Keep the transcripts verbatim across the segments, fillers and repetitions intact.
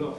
Alors,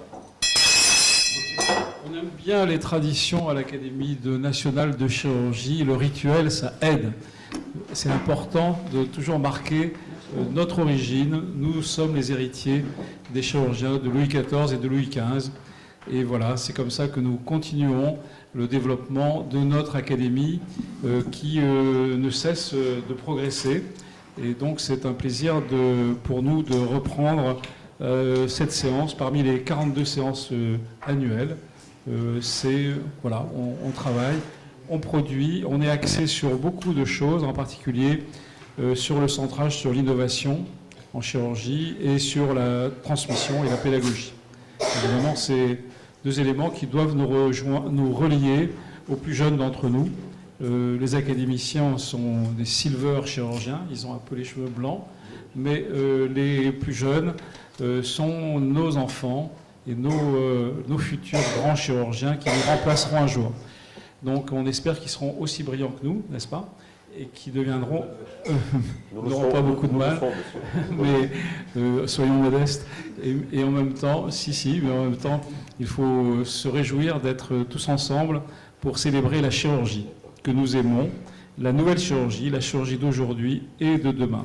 on aime bien les traditions à l'Académie nationale de chirurgie. Le rituel, ça aide. C'est important de toujours marquer notre origine. Nous sommes les héritiers des chirurgiens de Louis quatorze et de Louis quinze. Et voilà, c'est comme ça que nous continuons le développement de notre académie euh, qui euh, ne cesse de progresser. Et donc c'est un plaisir de, pour nous de reprendre euh, cette séance parmi les quarante-deux séances euh, annuelles. Euh, c'est, voilà, on, on travaille, on produit, on est axé sur beaucoup de choses, en particulier euh, sur le centrage sur l'innovation en chirurgie et sur la transmission et la pédagogie. Évidemment, c'est deux éléments qui doivent nous, rejoindre, nous relier aux plus jeunes d'entre nous. Euh, les académiciens sont des silver chirurgiens, ils ont un peu les cheveux blancs, mais euh, les plus jeunes euh, sont nos enfants et nos, euh, nos futurs grands chirurgiens qui nous remplaceront un jour. Donc on espère qu'ils seront aussi brillants que nous, n'est-ce pas? Et qui deviendront, euh, n'auront pas beaucoup de mal, mais euh, soyons modestes. Et, et en même temps, si, si, mais en même temps, il faut se réjouir d'être tous ensemble pour célébrer la chirurgie que nous aimons, la nouvelle chirurgie, la chirurgie d'aujourd'hui et de demain.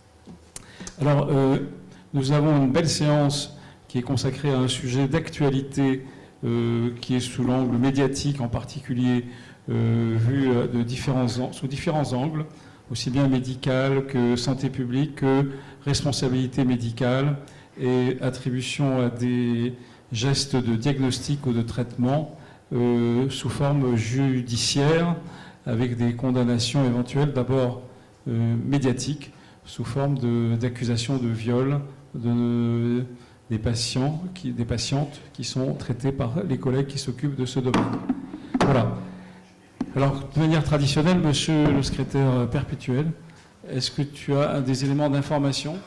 Alors, euh, nous avons une belle séance qui est consacrée à un sujet d'actualité euh, qui est sous l'angle médiatique en particulier, Euh, vu de différents, sous différents angles, aussi bien médical que santé publique, que responsabilité médicale et attribution à des gestes de diagnostic ou de traitement euh, sous forme judiciaire, avec des condamnations éventuelles d'abord euh, médiatiques, sous forme d'accusations de, de viol de, des, patients qui, des patientes qui sont traitées par les collègues qui s'occupent de ce domaine. Voilà. Alors, de manière traditionnelle, monsieur le secrétaire perpétuel, est-ce que tu as des éléments d'information?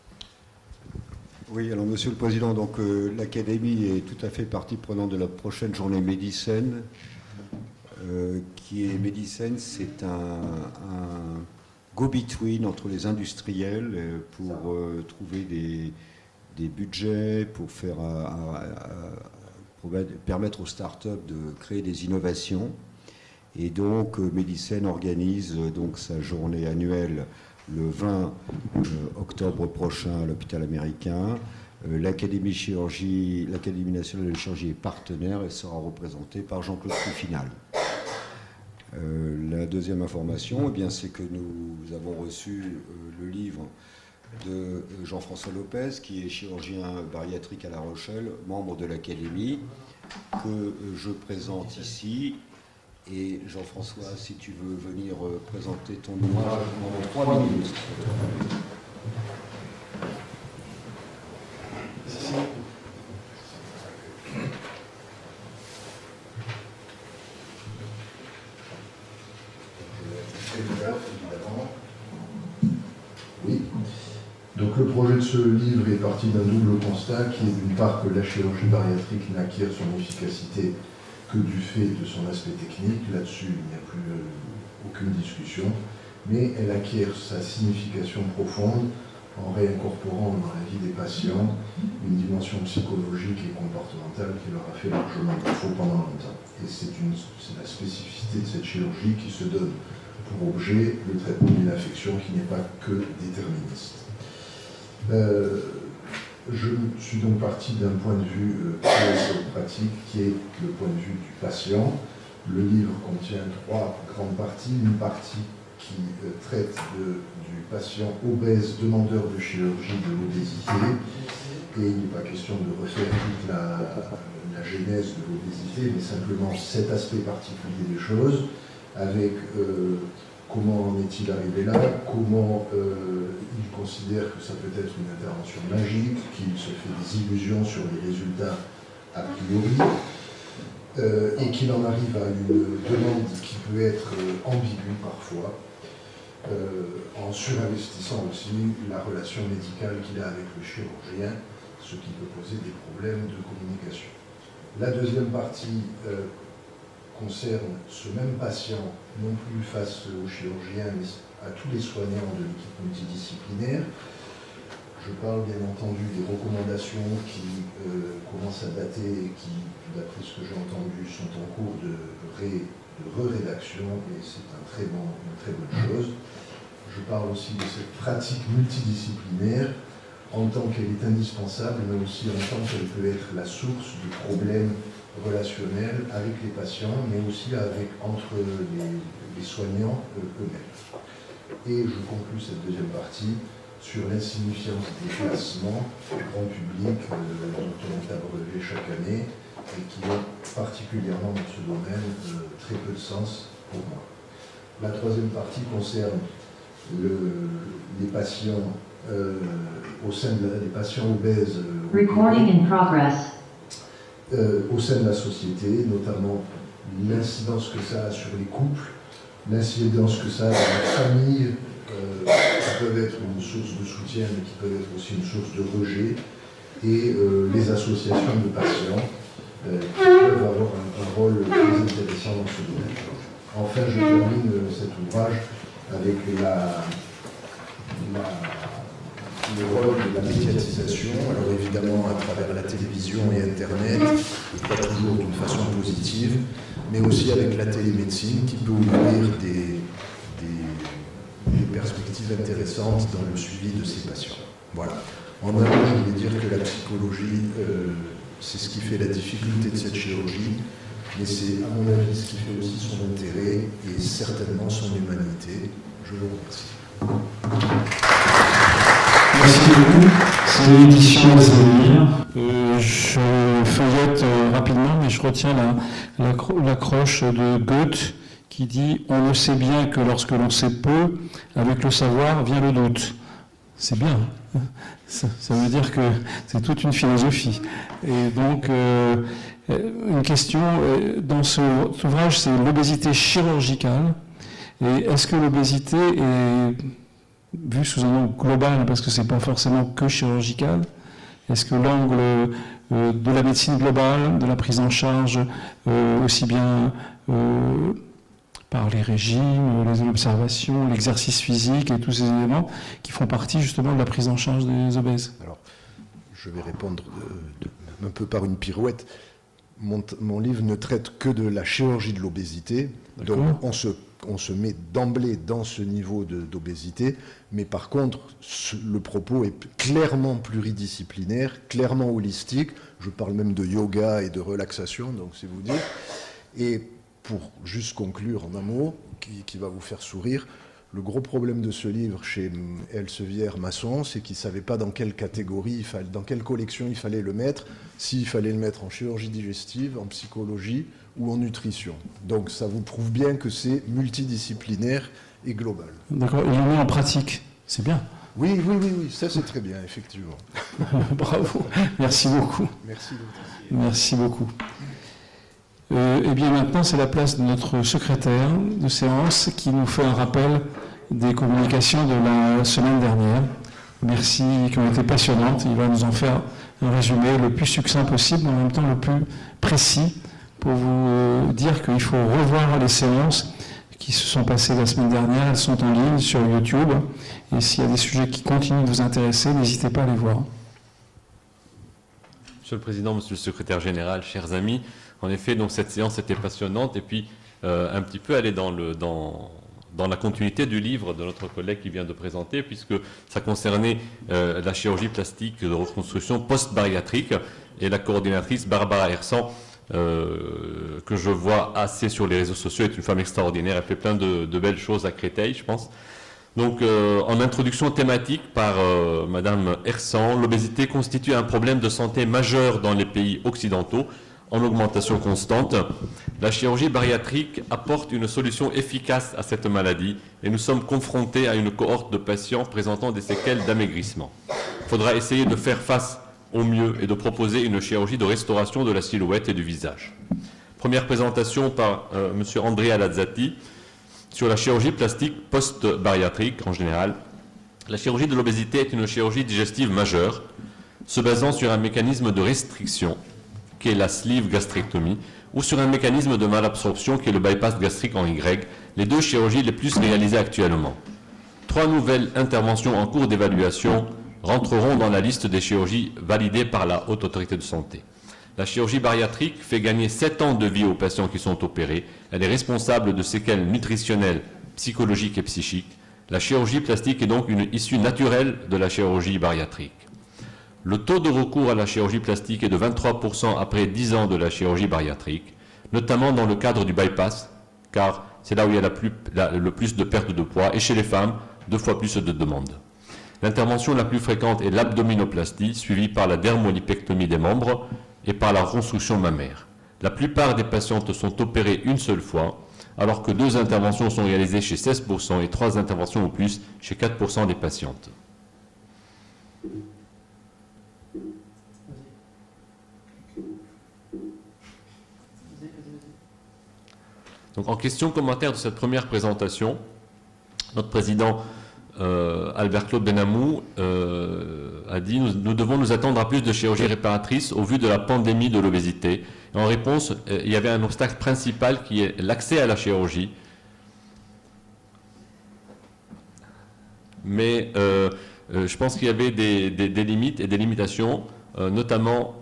Oui, alors monsieur le président, donc euh, l'Académie est tout à fait partie prenante de la prochaine journée Médicène, euh, qui est Médicène, c'est un, un go-between entre les industriels euh, pour euh, trouver des, des budgets, pour faire, à, à, à, pour permettre aux startups de créer des innovations. Et donc, euh, Médicène organise euh, donc sa journée annuelle le vingt euh, octobre prochain à l'hôpital américain. Euh, L'Académie chirurgie, l'Académie nationale de chirurgie est partenaire et sera représentée par Jean-Claude Trufinal. Euh, la deuxième information, eh bien, c'est que nous avons reçu euh, le livre de Jean-François Lopez, qui est chirurgien bariatrique à La Rochelle, membre de l'Académie, que euh, je présente ici. Et Jean-François, si tu veux venir présenter ton ouvrage pendant trois minutes. Oui. Donc le projet de ce livre est parti d'un double constat qui est d'une part que la chirurgie bariatrique n'acquiert son efficacité que du fait de son aspect technique, là-dessus il n'y a plus euh, aucune discussion, mais elle acquiert sa signification profonde en réincorporant dans la vie des patients une dimension psychologique et comportementale qui leur a fait largement défaut pendant longtemps. Et c'est la spécificité de cette chirurgie qui se donne pour objet le traitement d'une affection qui n'est pas que déterministe. Euh, Je suis donc parti d'un point de vue euh, très pratique qui est le point de vue du patient. Le livre contient trois grandes parties. Une partie qui euh, traite de, du patient obèse demandeur de chirurgie de l'obésité. Et il n'est pas question de refaire toute la, la genèse de l'obésité, mais simplement cet aspect particulier des choses, avec euh, comment en est-il arrivé là, comment euh, il considère que ça peut être une intervention magique, qu'il se fait des illusions sur les résultats a priori, euh, et qu'il en arrive à une demande qui peut être euh, ambiguë parfois, euh, en surinvestissant aussi la relation médicale qu'il a avec le chirurgien, ce qui peut poser des problèmes de communication. La deuxième partie euh, concerne ce même patient, non plus face au chirurgien, mais à tous les soignants de l'équipe multidisciplinaire. je parle bien entendu des recommandations qui euh, commencent à dater et qui, d'après ce que j'ai entendu, sont en cours de, ré, de re-rédaction, et c'est un très bon, une très bonne chose. Je parle aussi de cette pratique multidisciplinaire en tant qu'elle est indispensable, mais aussi en tant qu'elle peut être la source de problèmes relationnels avec les patients, mais aussi avec, entre les, les soignants eux-mêmes. Et je conclus cette deuxième partie sur l'insignifiance des classements grand public euh, dont on est abreuvé chaque année et qui ont particulièrement dans ce domaine euh, très peu de sens pour moi. La troisième partie concerne le, les patients euh, au sein de la, des patients obèses euh, Recording in progress. Euh, au sein de la société, notamment l'incidence que ça a sur les couples, l'incidence que ça a dans la famille, euh, qui peuvent être une source de soutien, mais qui peuvent être aussi une source de rejet, et euh, les associations de patients, euh, qui peuvent avoir un, un rôle très intéressant dans ce domaine. Enfin, je termine euh, cet ouvrage avec la, la, le rôle de la médiatisation, alors évidemment à travers la télévision et Internet, pas toujours d'une façon positive, mais aussi avec la télémédecine qui peut ouvrir des, des, des perspectives intéressantes dans le suivi de ces patients. Voilà. En un mot, je voulais dire que la psychologie, euh, c'est ce qui fait la difficulté de cette chirurgie, mais c'est à mon avis ce qui fait aussi son intérêt et certainement son humanité. Je vous remercie. Merci beaucoup. C'est l'édition Zémir. Euh, je feuillette euh, rapidement, mais je retiens l'accroche la, de Goethe qui dit « On ne sait bien que lorsque l'on sait peu, avec le savoir vient le doute ». C'est bien. Ça, ça veut dire que c'est toute une philosophie. Et donc, euh, une question dans ce, cet ouvrage, c'est l'obésité chirurgicale. Et est-ce que l'obésité est vue sous un angle global, parce que ce n'est pas forcément que chirurgical? Est-ce que l'angle euh, de la médecine globale, de la prise en charge, euh, aussi bien euh, par les régimes, les observations, l'exercice physique et tous ces éléments qui font partie justement de la prise en charge des obèses? Alors, je vais répondre de, de, un peu par une pirouette. Mon, mon livre ne traite que de la chirurgie de l'obésité, donc on se, on se met d'emblée dans ce niveau d'obésité, mais par contre, ce, le propos est clairement pluridisciplinaire, clairement holistique. Je parle même de yoga et de relaxation, donc c'est vous dire. Et pour juste conclure en un mot, qui, qui va vous faire sourire, le gros problème de ce livre chez Elsevier Masson, c'est qu'il ne savait pas dans quelle catégorie, il fallait, dans quelle collection il fallait le mettre, s'il fallait le mettre en chirurgie digestive, en psychologie ou en nutrition. Donc ça vous prouve bien que c'est multidisciplinaire et global. D'accord, il le met en pratique, c'est bien. Oui, oui, oui, oui, ça c'est très bien, effectivement. Bravo, merci beaucoup. Merci. Merci beaucoup. Euh, et bien maintenant, c'est la place de notre secrétaire de séance qui nous fait un rappel des communications de la semaine dernière. Merci, qui ont été passionnantes. Il va nous en faire un résumé le plus succinct possible, mais en même temps le plus précis, pour vous euh, dire qu'il faut revoir les séances qui se sont passées la semaine dernière. Elles sont en ligne sur YouTube. Et s'il y a des sujets qui continuent de vous intéresser, n'hésitez pas à les voir. Monsieur le Président, Monsieur le Secrétaire Général, chers amis, en effet, donc cette séance était passionnante et puis euh, un petit peu elle est dans, le, dans, dans la continuité du livre de notre collègue qui vient de présenter, puisque ça concernait euh, la chirurgie plastique de reconstruction post-bariatrique, et la coordinatrice Barbara Hersan, euh, que je vois assez sur les réseaux sociaux, est une femme extraordinaire. Elle fait plein de, de belles choses à Créteil, je pense. Donc, euh, en introduction thématique par euh, Madame Hersan, l'obésité constitue un problème de santé majeur dans les pays occidentaux, en augmentation constante. La chirurgie bariatrique apporte une solution efficace à cette maladie et nous sommes confrontés à une cohorte de patients présentant des séquelles d'amaigrissement. Il faudra essayer de faire face au mieux et de proposer une chirurgie de restauration de la silhouette et du visage. Première présentation par euh, M. Andrea Lazzati sur la chirurgie plastique post-bariatrique en général. La chirurgie de l'obésité est une chirurgie digestive majeure, se basant sur un mécanisme de restriction qui est la sleeve gastrectomie, ou sur un mécanisme de malabsorption qui est le bypass gastrique en Y, les deux chirurgies les plus réalisées actuellement. Trois nouvelles interventions en cours d'évaluation rentreront dans la liste des chirurgies validées par la Haute Autorité de Santé. La chirurgie bariatrique fait gagner sept ans de vie aux patients qui sont opérés. Elle est responsable de séquelles nutritionnelles, psychologiques et psychiques. La chirurgie plastique est donc une issue naturelle de la chirurgie bariatrique. Le taux de recours à la chirurgie plastique est de vingt-trois pour cent après dix ans de la chirurgie bariatrique, notamment dans le cadre du bypass, car c'est là où il y a la plus, la, le plus de perte de poids, et chez les femmes, deux fois plus de demandes. L'intervention la plus fréquente est l'abdominoplastie, suivie par la dermolipectomie des membres et par la reconstruction mammaire. La plupart des patientes sont opérées une seule fois, alors que deux interventions sont réalisées chez seize pour cent et trois interventions ou plus chez quatre pour cent des patientes. Donc, en question commentaire de cette première présentation, notre président euh, Albert-Claude Benamou euh, a dit nous, nous devons nous attendre à plus de chirurgie réparatrice au vu de la pandémie de l'obésité. En réponse, euh, il y avait un obstacle principal qui est l'accès à la chirurgie. Mais euh, euh, je pense qu'il y avait des, des, des limites et des limitations, euh, notamment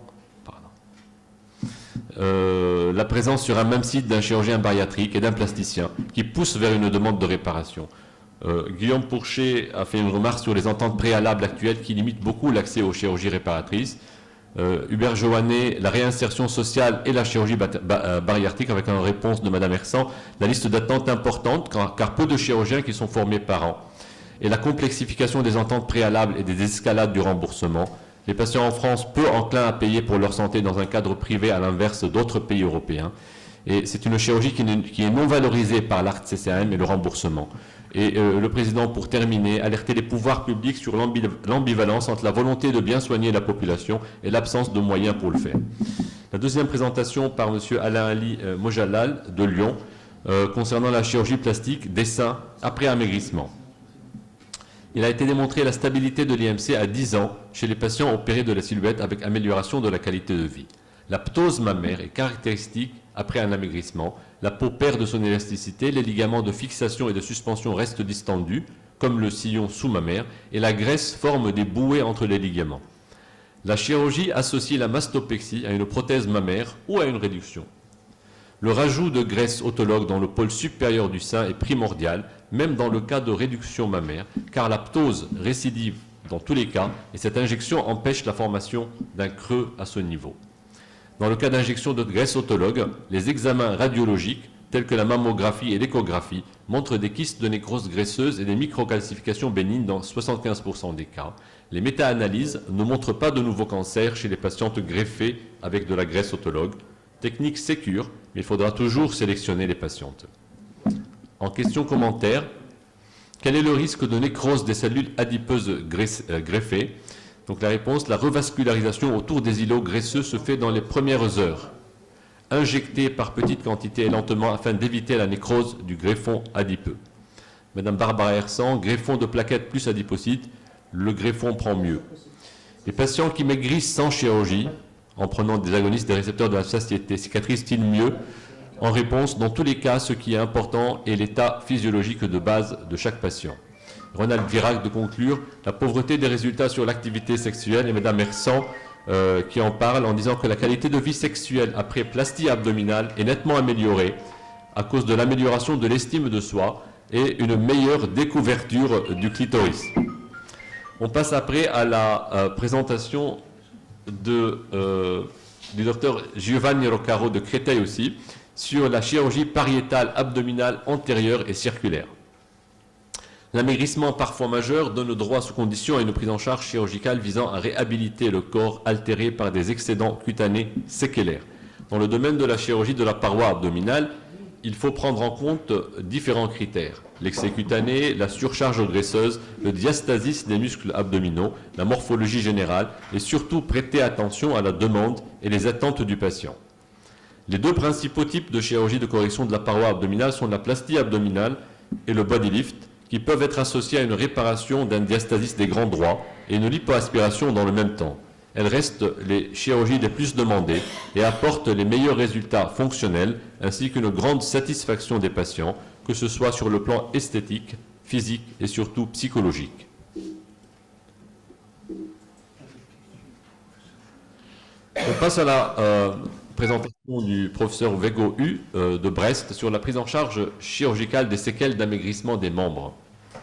Euh, la présence sur un même site d'un chirurgien bariatrique et d'un plasticien qui pousse vers une demande de réparation. Euh, Guillaume Pourchet a fait une remarque sur les ententes préalables actuelles qui limitent beaucoup l'accès aux chirurgies réparatrices. Euh, Hubert Joannet, la réinsertion sociale et la chirurgie bariatrique, avec une réponse de Madame Hersan, la liste d'attente importante car, car peu de chirurgiens qui sont formés par an. Et la complexification des ententes préalables et des escalades du remboursement. Les patients en France, peu enclins à payer pour leur santé dans un cadre privé à l'inverse d'autres pays européens. Et c'est une chirurgie qui, qui est non valorisée par l'A R C C A M et le remboursement. Et euh, le président, pour terminer, alerter les pouvoirs publics sur l'ambivalence entre la volonté de bien soigner la population et l'absence de moyens pour le faire. La deuxième présentation par M. Alain Ali euh, Mojalal de Lyon euh, concernant la chirurgie plastique des seins après amaigrissement. Il a été démontré la stabilité de l'I M C à dix ans chez les patients opérés de la silhouette avec amélioration de la qualité de vie. La ptose mammaire est caractéristique après un amaigrissement. La peau perd de son élasticité, les ligaments de fixation et de suspension restent distendus, comme le sillon sous-mammaire, et la graisse forme des bouées entre les ligaments. La chirurgie associe la mastopexie à une prothèse mammaire ou à une réduction. Le rajout de graisse autologue dans le pôle supérieur du sein est primordial, même dans le cas de réduction mammaire, car la ptose récidive dans tous les cas et cette injection empêche la formation d'un creux à ce niveau. Dans le cas d'injection de graisse autologue, les examens radiologiques, tels que la mammographie et l'échographie, montrent des kystes de nécrose graisseuse et des microcalcifications bénignes dans soixante-quinze pour cent des cas. Les méta-analyses ne montrent pas de nouveaux cancers chez les patientes greffées avec de la graisse autologue. Technique sécure, mais il faudra toujours sélectionner les patientes. En question commentaire, quel est le risque de nécrose des cellules adipeuses greffées? Donc la réponse, la revascularisation autour des îlots graisseux se fait dans les premières heures. Injectée par petites quantités et lentement afin d'éviter la nécrose du greffon adipeux. Madame Barbara Hersan, greffon de plaquettes plus adipocytes, le greffon prend mieux. Les patients qui maigrissent sans chirurgie, en prenant des agonistes des récepteurs de la satiété, cicatrisent-ils mieux? En réponse, dans tous les cas, ce qui est important est l'état physiologique de base de chaque patient. Ronald Virac de conclure, la pauvreté des résultats sur l'activité sexuelle, et Mme Hersan euh, qui en parle en disant que la qualité de vie sexuelle après plastie abdominale est nettement améliorée à cause de l'amélioration de l'estime de soi et une meilleure découverture du clitoris. On passe après à la euh, présentation de, euh, du docteur Giovanni Roccaro de Créteil aussi, sur la chirurgie pariétale abdominale antérieure et circulaire. L'amaigrissement parfois majeur donne droit sous condition à une prise en charge chirurgicale visant à réhabiliter le corps altéré par des excédents cutanés séquelaires. Dans le domaine de la chirurgie de la paroi abdominale, il faut prendre en compte différents critères. L'excès cutané, la surcharge graisseuse, le diastasis des muscles abdominaux, la morphologie générale et surtout prêter attention à la demande et les attentes du patient. Les deux principaux types de chirurgie de correction de la paroi abdominale sont la plastie abdominale et le body lift, qui peuvent être associés à une réparation d'un diastasis des grands droits et une lipoaspiration dans le même temps. Elles restent les chirurgies les plus demandées et apportent les meilleurs résultats fonctionnels ainsi qu'une grande satisfaction des patients, que ce soit sur le plan esthétique, physique et surtout psychologique. On passe à la euh, présentation du professeur Vego Hu euh, de Brest sur la prise en charge chirurgicale des séquelles d'amaigrissement des membres.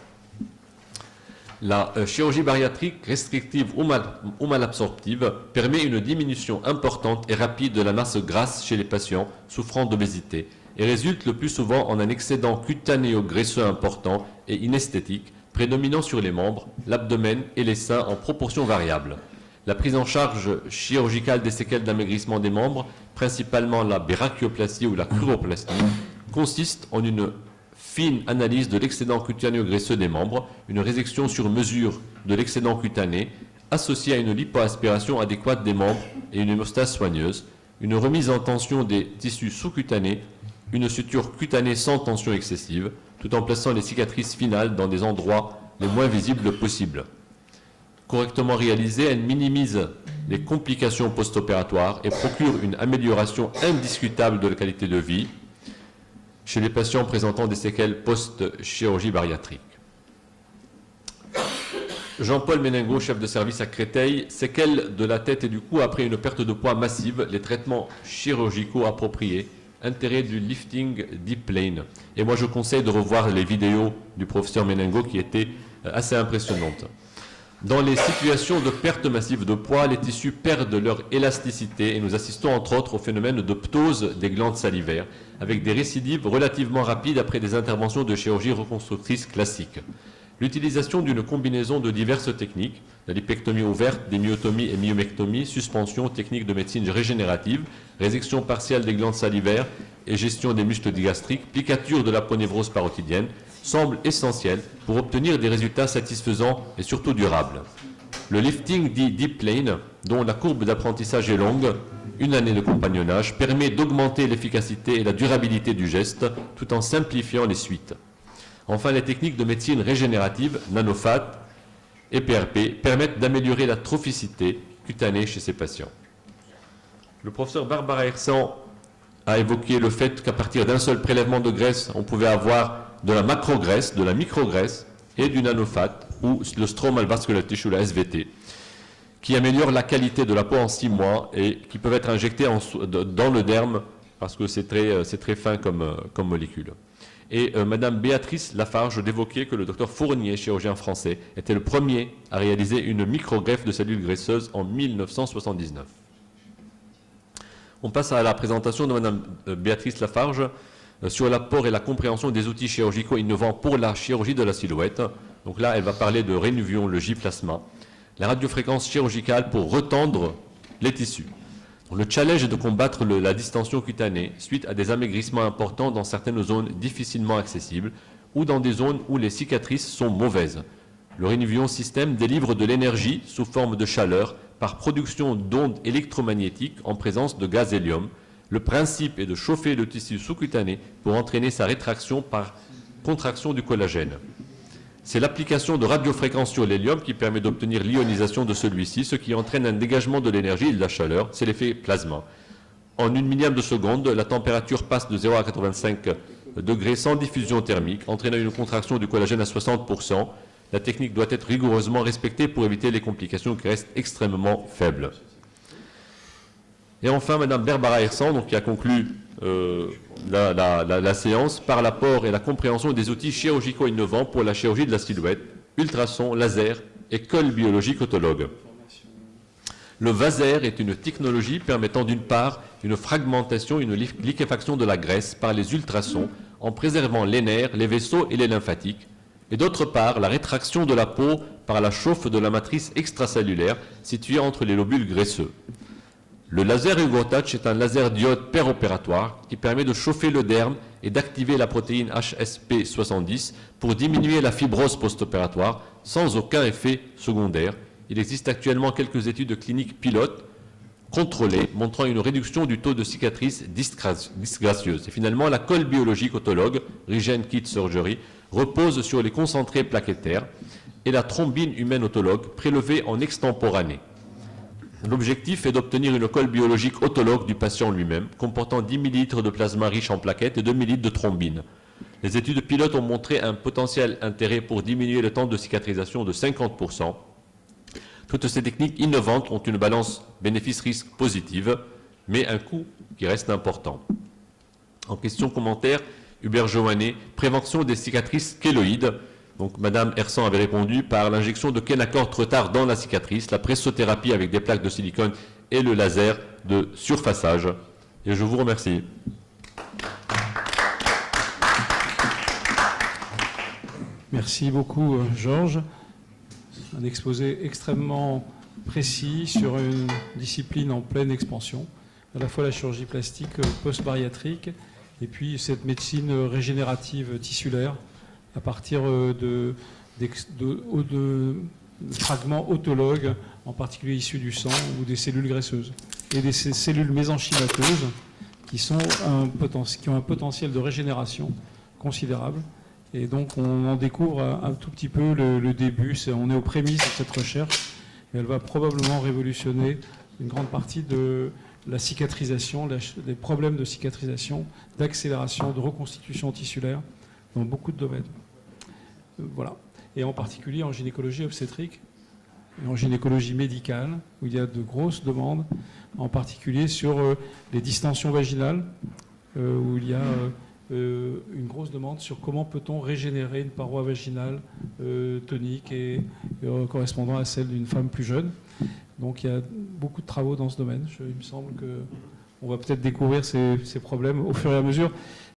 La euh, chirurgie bariatrique restrictive ou, mal, ou malabsorptive permet une diminution importante et rapide de la masse grasse chez les patients souffrant d'obésité et résulte le plus souvent en un excédent cutanéo-graisseux important et inesthétique, prédominant sur les membres, l'abdomen et les seins en proportion variable. La prise en charge chirurgicale des séquelles d'amaigrissement des membres, principalement la brachioplastie ou la chloroplastie, consiste en une fine analyse de l'excédent cutanéo-graisseux des membres, une résection sur mesure de l'excédent cutané, associée à une lipoaspiration adéquate des membres et une hémostase soigneuse, une remise en tension des tissus sous-cutanés, une suture cutanée sans tension excessive, tout en plaçant les cicatrices finales dans des endroits les moins visibles possibles. Correctement réalisée, elle minimise les complications post-opératoires et procure une amélioration indiscutable de la qualité de vie chez les patients présentant des séquelles post-chirurgie bariatrique. Jean-Paul Méningo, chef de service à Créteil, séquelles de la tête et du cou après une perte de poids massive, les traitements chirurgicaux appropriés, intérêt du lifting deep plane. Et moi je conseille de revoir les vidéos du professeur Méningo qui étaient assez impressionnantes. Dans les situations de perte massive de poids, les tissus perdent leur élasticité et nous assistons entre autres au phénomène de ptose des glandes salivaires, avec des récidives relativement rapides après des interventions de chirurgie reconstructrice classique. L'utilisation d'une combinaison de diverses techniques, la lipectomie ouverte, des myotomies et myomectomie, suspension, technique de médecine régénérative, résection partielle des glandes salivaires et gestion des muscles digastriques, plicature de la ponévrose parotidienne, semble essentiel pour obtenir des résultats satisfaisants et surtout durables. Le lifting dit deep plane, dont la courbe d'apprentissage est longue, une année de compagnonnage, permet d'augmenter l'efficacité et la durabilité du geste tout en simplifiant les suites. Enfin, les techniques de médecine régénérative, nanofat et P R P, permettent d'améliorer la trophicité cutanée chez ces patients. Le professeur Barbara Hersan a évoqué le fait qu'à partir d'un seul prélèvement de graisse, on pouvait avoir de la macrograisse, de la micrograisse et du nanofat ou le stromal vascular tissue, la S V T, qui améliore la qualité de la peau en six mois et qui peuvent être injectés en, dans le derme parce que c'est très, c'est très fin comme, comme molécule. Et euh, Madame Béatrice Lafarge d'évoquer que le docteur Fournier, chirurgien français, était le premier à réaliser une microgreffe de cellules graisseuses en mille neuf cent soixante-dix-neuf. On passe à la présentation de Madame Béatrice Lafarge euh, sur l'apport et la compréhension des outils chirurgicaux innovants pour la chirurgie de la silhouette. Donc là, elle va parler de Renuvion, le J-plasma, la radiofréquence chirurgicale pour retendre les tissus. Le challenge est de combattre le, la distension cutanée suite à des amaigrissements importants dans certaines zones difficilement accessibles ou dans des zones où les cicatrices sont mauvaises. Le Renuvion système délivre de l'énergie sous forme de chaleur par production d'ondes électromagnétiques en présence de gaz hélium. Le principe est de chauffer le tissu sous-cutané pour entraîner sa rétraction par contraction du collagène. C'est l'application de radiofréquence sur l'hélium qui permet d'obtenir l'ionisation de celui-ci, ce qui entraîne un dégagement de l'énergie et de la chaleur. C'est l'effet plasma. En une millième de seconde, la température passe de zéro à quatre-vingt-cinq degrés sans diffusion thermique, entraînant une contraction du collagène à soixante pour cent. La technique doit être rigoureusement respectée pour éviter les complications qui restent extrêmement faibles. Et enfin, Madame Barbara Hersan, donc, qui a conclu euh, la, la, la, la séance par l'apport et la compréhension des outils chirurgicaux innovants pour la chirurgie de la silhouette, ultrasons, laser et colle biologique autologue. Le vaser est une technologie permettant d'une part une fragmentation, une liquéfaction de la graisse par les ultrasons en préservant les nerfs, les vaisseaux et les lymphatiques, et d'autre part la rétraction de la peau par la chauffe de la matrice extracellulaire située entre les lobules graisseux. Le laser Hugo Touch est un laser diode péropératoire qui permet de chauffer le derme et d'activer la protéine H S P soixante-dix pour diminuer la fibrose post-opératoire sans aucun effet secondaire. Il existe actuellement quelques études cliniques pilotes contrôlées montrant une réduction du taux de cicatrices disgracieuses. Et finalement, la colle biologique autologue, Regen Kit Surgery, repose sur les concentrés plaquettaires et la thrombine humaine autologue prélevée en extemporanée. L'objectif est d'obtenir une colle biologique autologue du patient lui-même, comportant dix millilitres de plasma riche en plaquettes et deux millilitres de thrombine. Les études pilotes ont montré un potentiel intérêt pour diminuer le temps de cicatrisation de cinquante pour cent, Toutes ces techniques innovantes ont une balance bénéfice-risque positive, mais un coût qui reste important. En question commentaire, Hubert Joannet, prévention des cicatrices kéloïdes. Donc, Madame Hersan avait répondu par l'injection de Kenacort retard dans la cicatrice, la pressothérapie avec des plaques de silicone et le laser de surfaçage. Et je vous remercie. Merci beaucoup, Georges. Un exposé extrêmement précis sur une discipline en pleine expansion, à la fois la chirurgie plastique post-bariatrique et puis cette médecine régénérative tissulaire à partir de, de, de, de fragments autologues, en particulier issus du sang ou des cellules graisseuses, et des cellules mésenchymateuses qui, sont un poten- qui ont un potentiel de régénération considérable. Et donc on en découvre un, un tout petit peu le, le début. C'est, on est aux prémices de cette recherche et elle va probablement révolutionner une grande partie de la cicatrisation, la, les problèmes de cicatrisation, d'accélération, de reconstitution tissulaire dans beaucoup de domaines. Euh, voilà. Et en particulier en gynécologie obstétrique et en gynécologie médicale, où il y a de grosses demandes, en particulier sur euh, les distensions vaginales, euh, où il y a euh, euh, une grosse demande sur comment peut-on régénérer une paroi vaginale euh, tonique et euh, correspondant à celle d'une femme plus jeune. Donc il y a beaucoup de travaux dans ce domaine. Je, il me semble qu'on va peut-être découvrir ces, ces problèmes au fur et à mesure.